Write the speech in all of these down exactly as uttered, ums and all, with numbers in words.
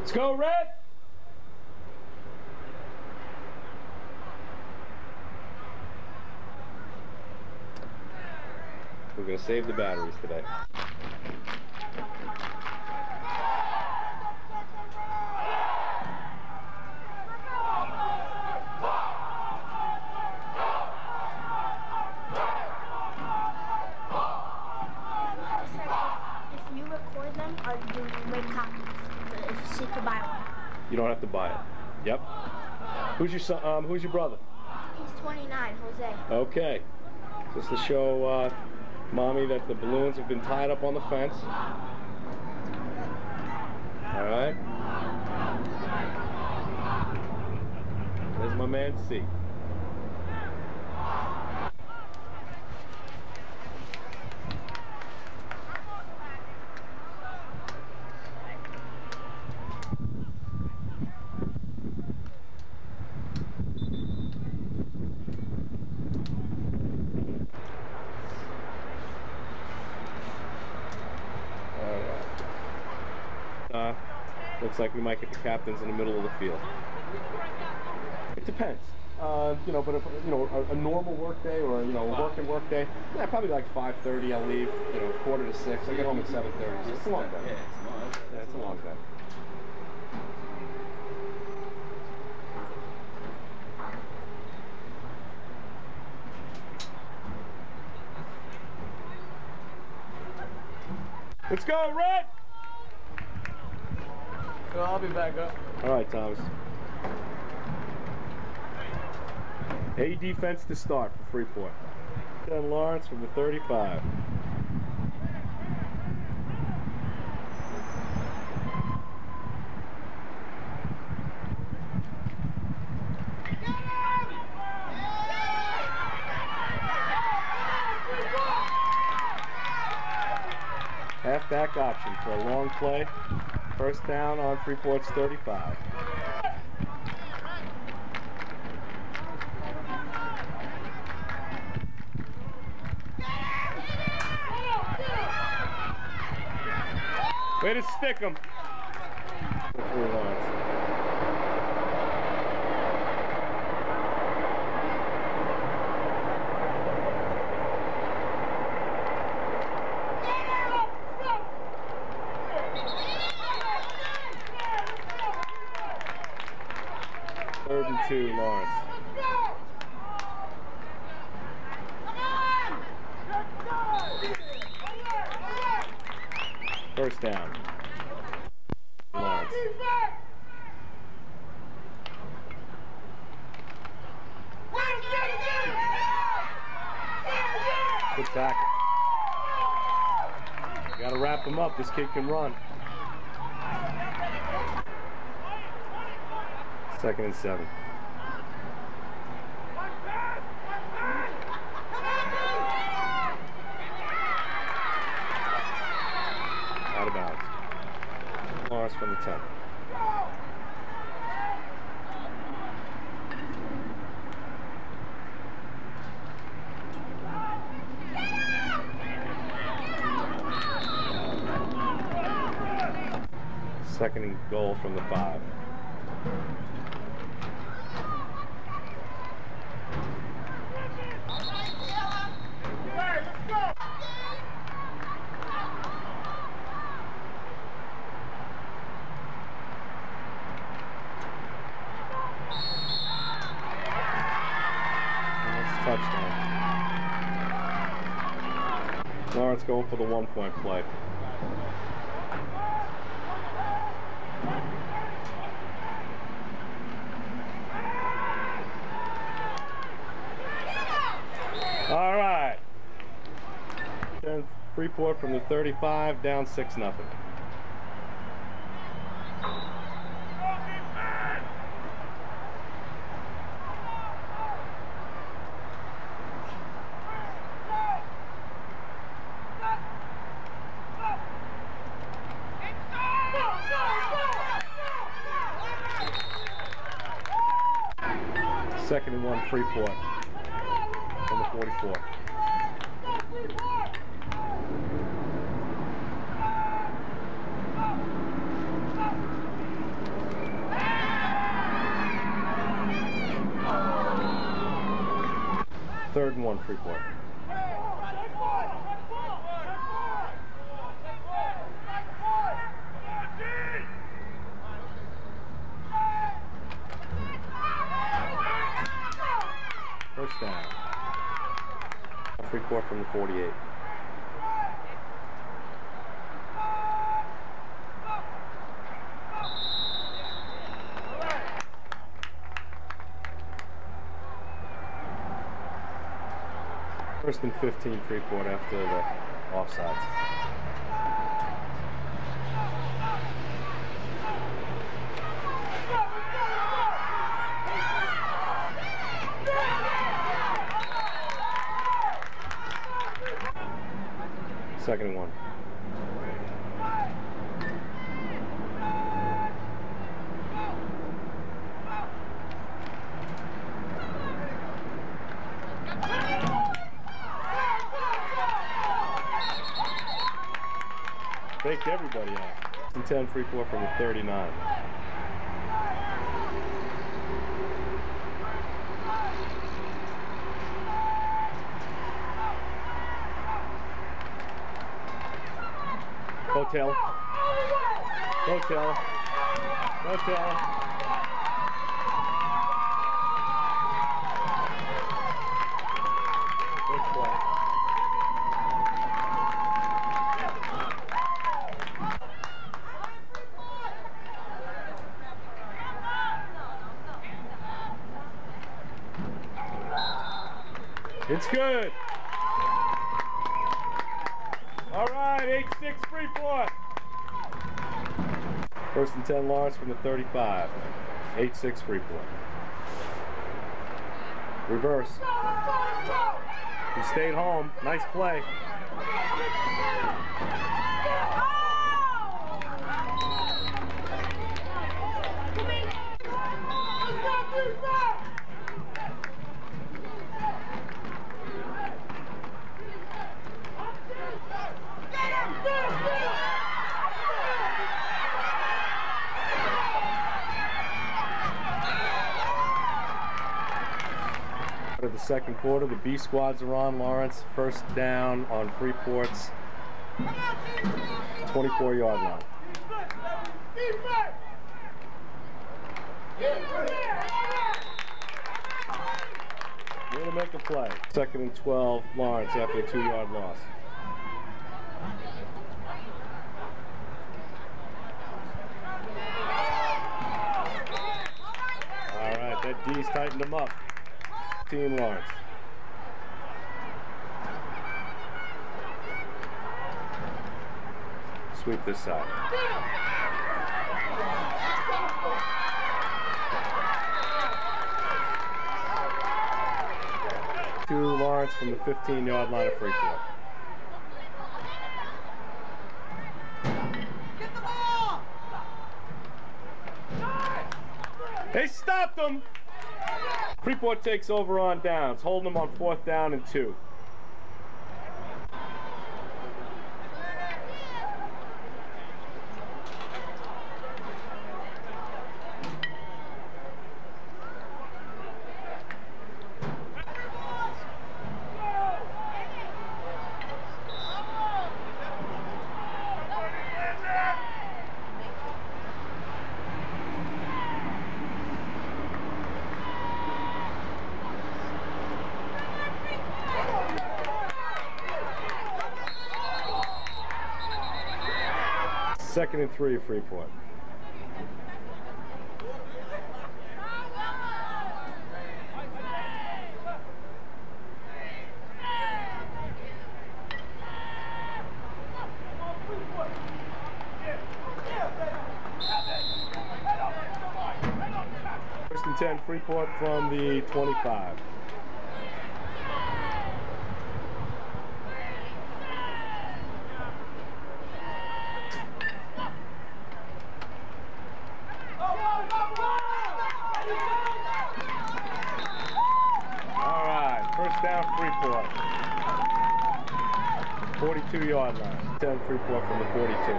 Let's go, Red! We're going to save the batteries today. If you record them, or do you make copies? If she could buy one. You don't have to buy it. Yep. Who's your son? Um, who's your brother? He's twenty-nine, Jose. Okay. Just to show uh, Mommy that the balloons have been tied up on the fence. All right. There's my man C. Uh, looks like we might get the captains in the middle of the field. It depends. Uh, you know, but if, you know, a, a normal work day or, you know, a working work day, yeah, probably like five thirty I'll leave, you know, quarter to six. I get home at seven thirty. So it's a long day. Yeah, it's a long day. Yeah, it's a long day. Let's go, Red! So I'll be back up. All right, Thomas. A defense to start for Freeport. Then Lawrence from the thirty-five. Halfback option for a long play. First down on Freeport's thirty-five. Way to stick him. Third and two, Lawrence. First down. Lawrence. Good tackle. Got to wrap him up. This kid can run. Second and seven. Out of bounds. Lawrence from the ten. Second and goal from the five. Touchdown. Lawrence going for the one-point play. All right. Freeport from the thirty-five, down six nothing. Second and one, Freeport from the forty-four. Third and one, Freeport. First down. Freeport from the forty-eight. First and fifteen, Freeport after the offsides. Second and one. Faked everybody out. And ten, Freeport from the thirty-nine. Hotel. Hotel. Hotel. Good play. It's good. All right, eight six Freeport. First and ten, Lawrence from the thirty-five. eight six Freeport. Reverse. He stayed home. Nice play. Of the second quarter, the B squads are on. Lawrence first down on Freeport's twenty-four yard line. Way to make a play. Second and twelve, Lawrence after a two yard loss. All right, that D's tightened him up. Team Lawrence. Sweep this side. To Lawrence from the fifteen yard line of Freeport. They stopped him! Freeport takes over on downs, holding them on fourth down and two. Second and three, Freeport. First and ten, Freeport from the twenty-five. forty-two yard line. ten Freeport from the forty-two.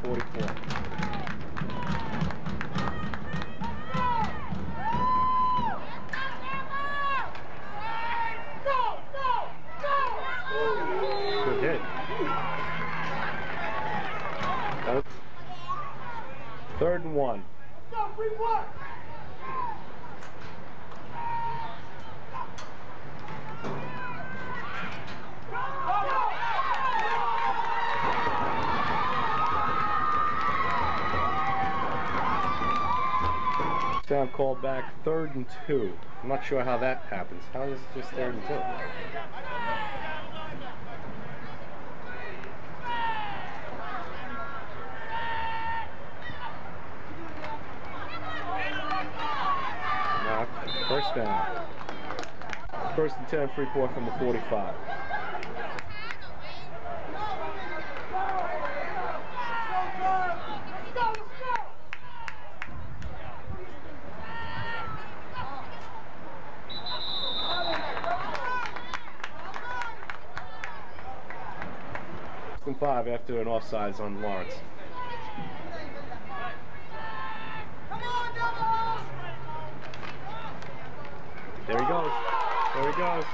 forty-four. Good hit. That was third and one. Down called back, third and two. I'm not sure how that happens. How is it just third and two? Now, first down. First and ten, Freeport from the forty-five. And five after an offsides on Lawrence. There he goes. There he goes.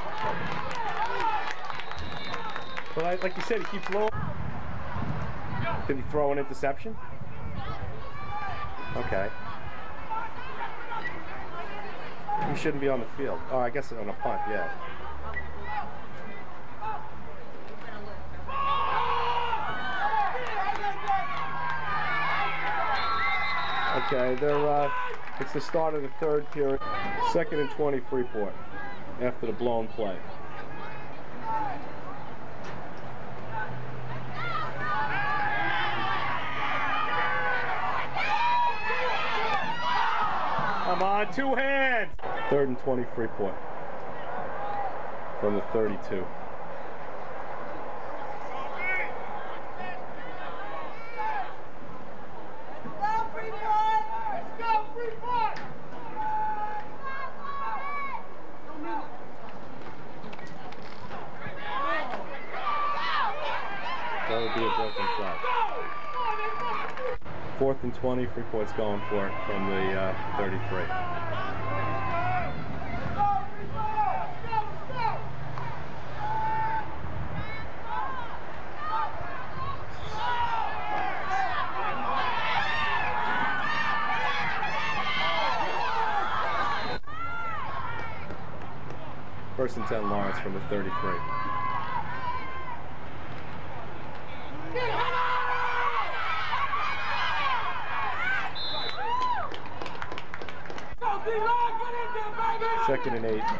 Well, like, like you said, he keeps low. Did he throw an interception? Okay. He shouldn't be on the field. Oh, I guess on a punt, yeah. Okay, they're, uh, it's the start of the third period. Second and twenty, Freeport, after the blown play. Come on, two hands! Third and twenty, Freeport, from the thirty-two. That would be a broken play. Fourth and twenty, Freeport's going for it from the uh, thirty-three. First and ten, Lawrence from the thirty-three. Second and eight.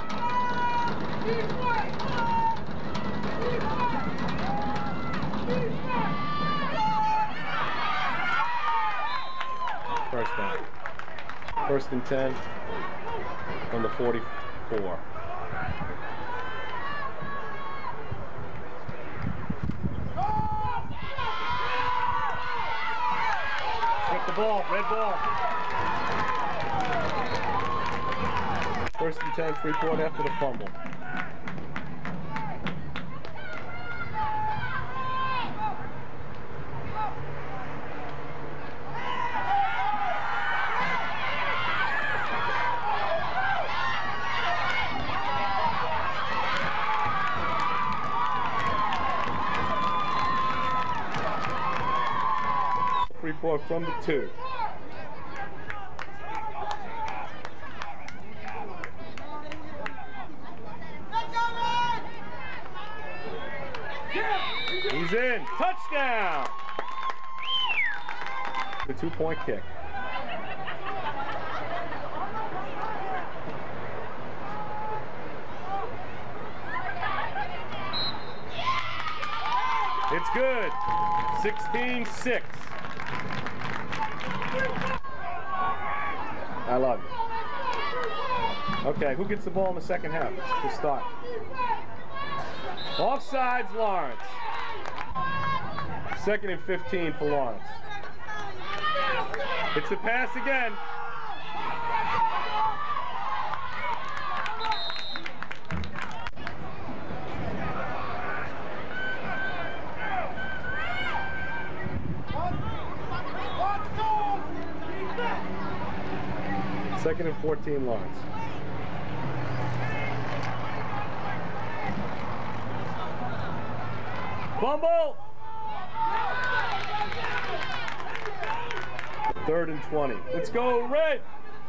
First down. First and ten from the forty-four. Get the ball, red ball. First and ten, Freeport after the fumble. Freeport from the two. He's in. Touchdown! The two-point kick. It's good. sixteen six. I love it. Okay, who gets the ball in the second half to start? Offsides, Lawrence. Second and fifteen for Lawrence. It's the pass again. Second and fourteen, Lawrence. Fumble! Third and twenty. Let's go, Red!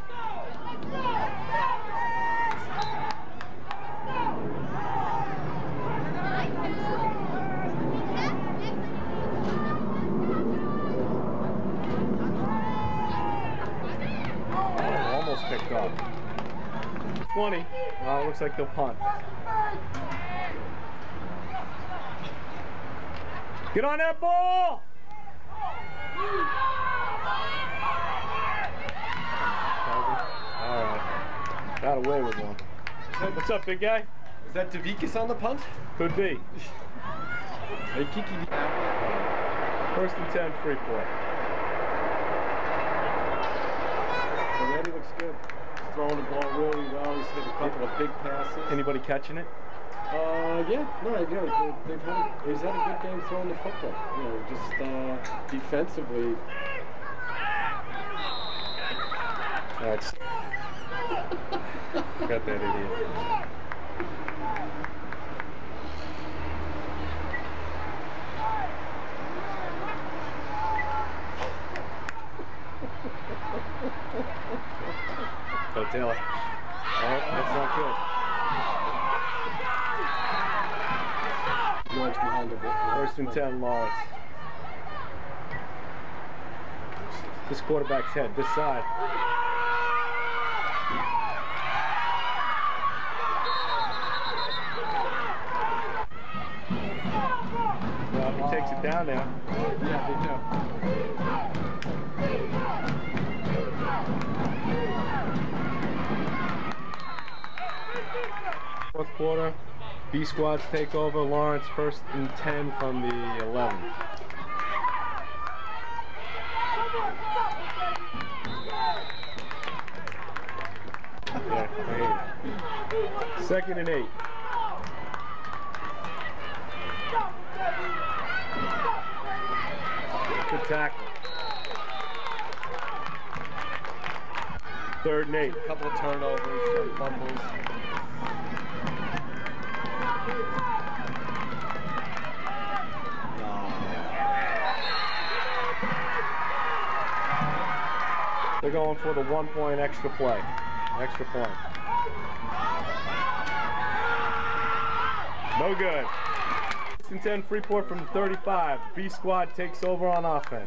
Oh, almost picked up. twenty. Oh, it looks like they'll punt. Get on that ball! Alright. Got away with one. What's up, big guy? Is that Davikas on the punt? Could be. Hey, Kiki. First and ten, Freeport. Already looks good. He's throwing the ball really well. He's hit a couple of big passes. Anybody catching it? Uh, yeah, no, you know, they, they've had a, he's had a good game throwing the football. You know, just uh, defensively. That's got that idiot. Go Taylor. Oh, that's not good. Lawrence behind the ball. First and ten, Lawrence. This quarterback's head, this side. Well, he takes it down now. Yeah, they do. Fourth quarter, B squads take over. Lawrence first and ten from the eleven. Yeah, right. Second and eight. Good tackle. Third and eight. A couple of turnovers, some fumbles. They're going for the one point extra play. Extra point. No good. First and ten, Freeport from the thirty-five. B squad takes over on offense.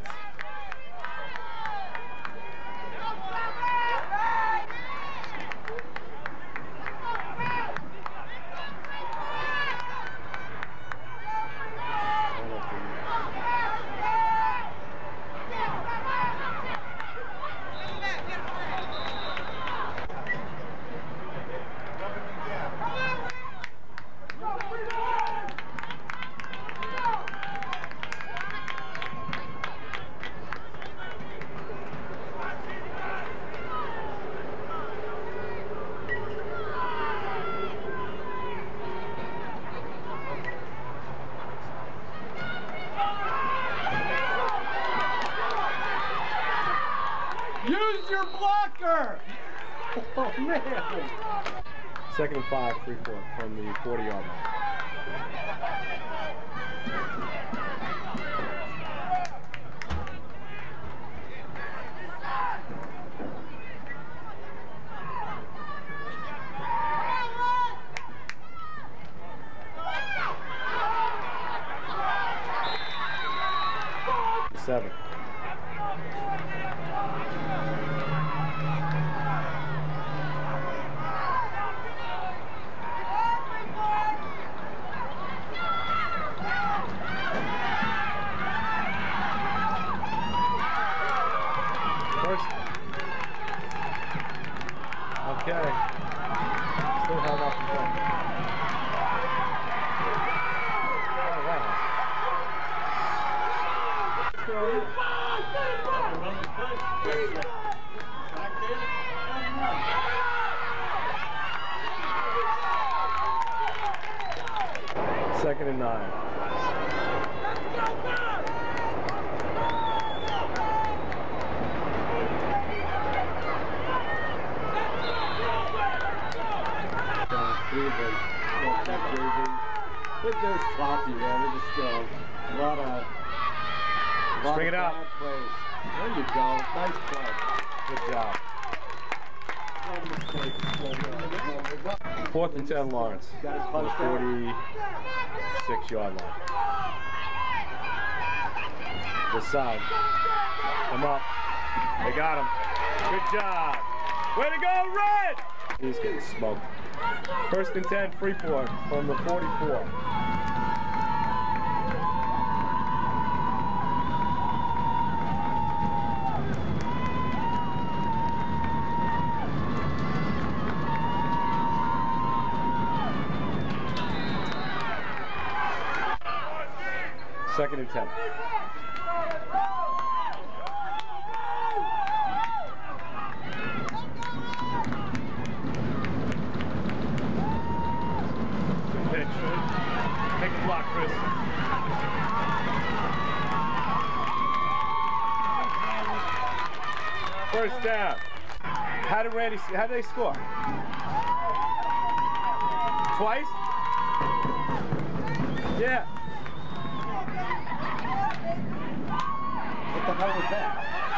Use your blocker! Oh, man. Second and five, Freeport from the forty yard line. Seven. First. Okay. Still held off the front. Oh, wow. Second and nine. still. A lot of. A lot String of it out. bad plays. There you go. Nice play. Good job. Fourth and ten, Lawrence. Got it On the punched out. forty-six yard line. This side. Come up. They got him. Good job. Way to go, Red! He's getting smoked. First and ten, Freeport from the forty-four. Second and ten. Pitch. Take the block, Chris. First down. How did Randy? How did they score? Twice? Yeah. What the hell was that?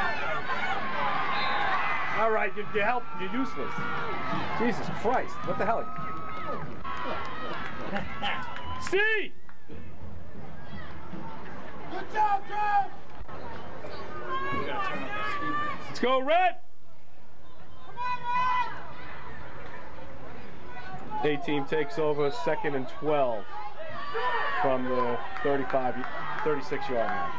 All right, you, you help. You're useless. Jesus Christ! What the hell? See? Good job, Joe! Let's go, Red! A-team takes over second and twelve from the thirty-five, thirty-six yard line.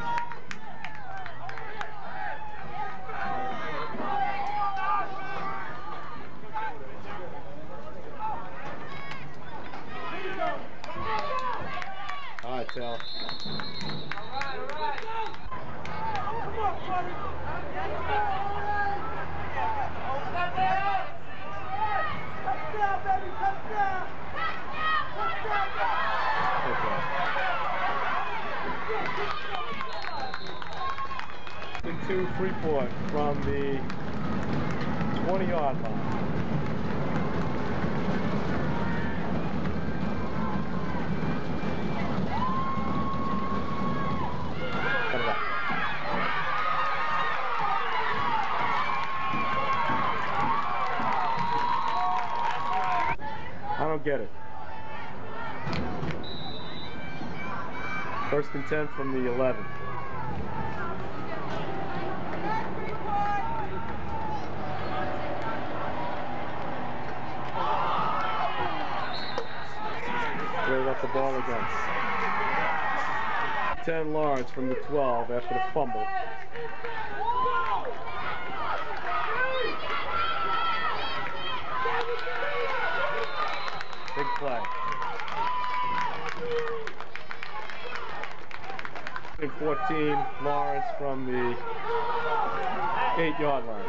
All right, Tal. To Freeport from the twenty yard line. Cut it up. I don't get it. First and ten from the eleven. The ball again. ten Lawrence from the twelve after the fumble. Big play. And fourteen Lawrence from the eight yard line.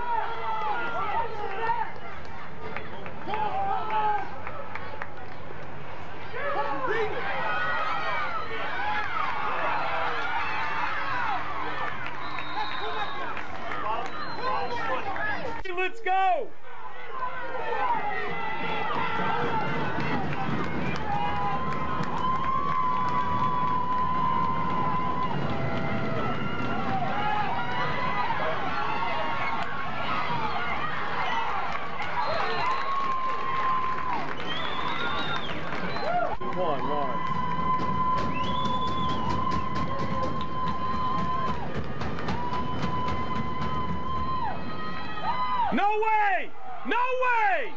Let's go! One, Lawrence. No way! No way!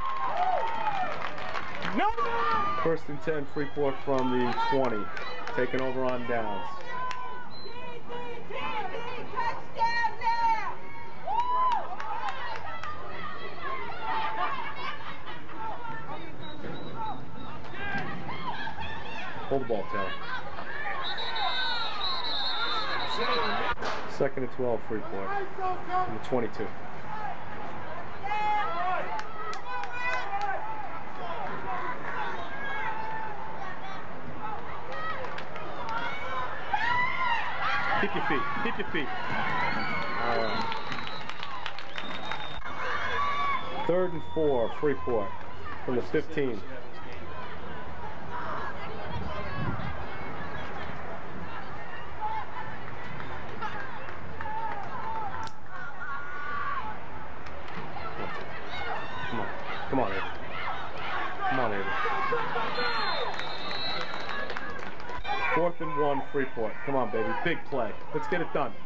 No! First and ten, Freeport from the twenty, taking over on downs. Hold the ball, Taylor. Second and twelve, Freeport from the twenty-two. Keep your feet. Keep your feet. All right. Third and four, Freeport from the fifteen. Come on, Avery. Come on, Avery. Fourth and one, Freeport. Come on, baby. Big play. Let's get it done.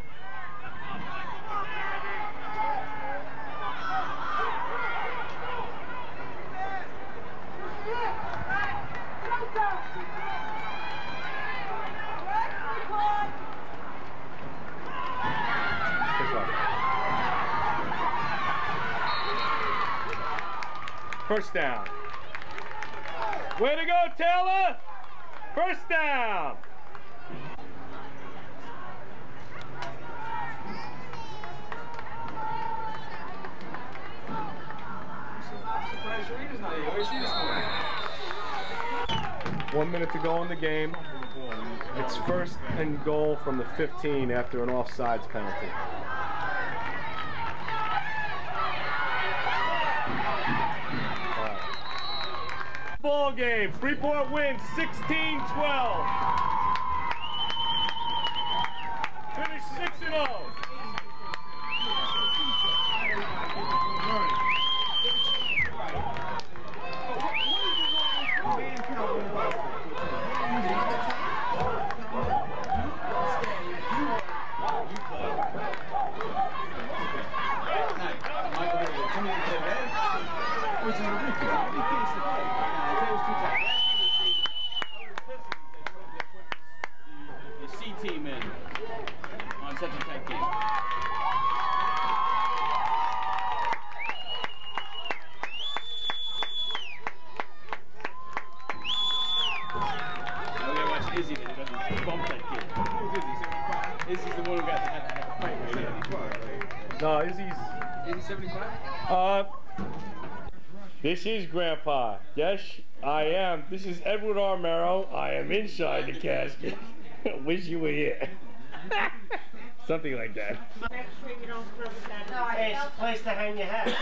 First down. Way to go, Taylor! First down! One minute to go in the game. It's first and goal from the fifteen after an offsides penalty. Ball game. Freeport wins sixteen twelve. Finish six and oh. Team in on such a tight game. Now we gotta watch Izzy that doesn't bump that kid. Who's Izzy? Izzy's the one who got to have to fight right now. No, Izzy's... Izzy seventy-five? Uh, this is Grandpa. Yes, I am. This is Edward Armero. I am inside the casket. Wish you were here. Something like that. Make sure you don't throw the gun. Hey, it's a place to hang your hat.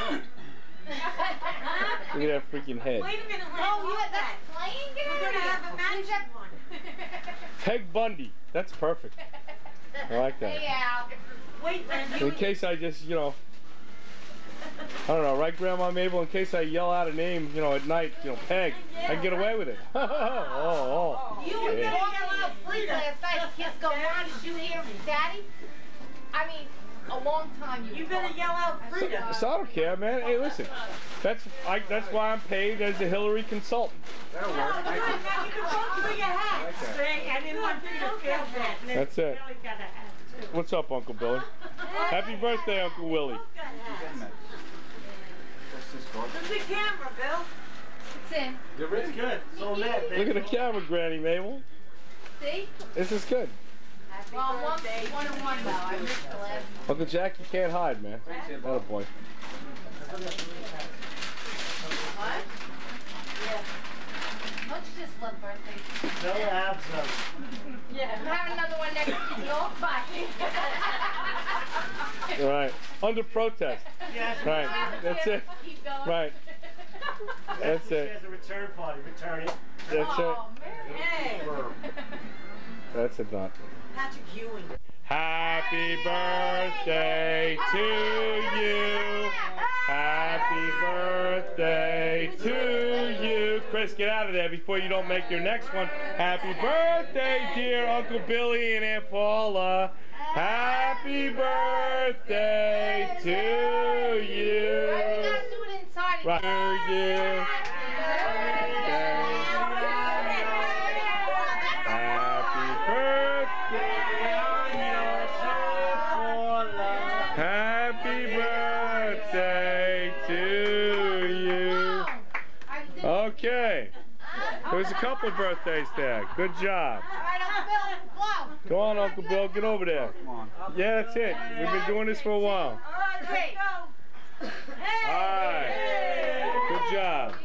Look at that freaking head. Wait a minute, oh, you had that playing game? We're gonna have a match one. Peg Bundy. That's perfect. I like that. Hey, Al. Wait, In case I just, you know, I don't know, right, Grandma Mabel? In case I yell out a name, you know, at night, you know, Peg, I can get away with it. oh, oh. You were Yeah. talking a little free last night. The kids go, Mom, did you hear Daddy? I mean, a long time you. You better yell out Frida. So I don't care, man. Hey, listen, that's I, that's why I'm paid as a Hillary consultant. That'll work. Now you can both wear your hats. Say, I didn't want you to feel that. That's it. Billy got a hat, too. What's up, Uncle Billy? Happy birthday, Uncle Willie. Both got hats. Look at the camera, Bill. It's in. It's good. So lit. Look at the camera, Granny Mabel. See? This is good. Happy well, one, one and one though. I missed the last one. Uncle Jack, you can't hide, man. What a boy. What? Yeah. Don't you just love birthdays? No abs up. Yeah. We'll have another one next week. You'll find. All right. Under protest. Yes. Right. That's it. Keep going. Right. That's She it. has a return party. Returning. That's it. Oh, Mary. Hey. That's it, not. Patrick Ewing. Happy birthday to you. Happy birthday to you. Chris, get out of there before you don't make your next one. Happy birthday, dear Uncle Billy and Aunt Paula. Happy birthday to you. Right, we gotta do it inside. Right to you. Happy birthday on your Happy birthday to you. Okay. There's a couple of birthdays there. Good job. All right, Uncle Bill, blow. Go on, Uncle Bill. Get over there. Yeah, that's it. We've been doing this for a while. All right, let's go. All right. Good job.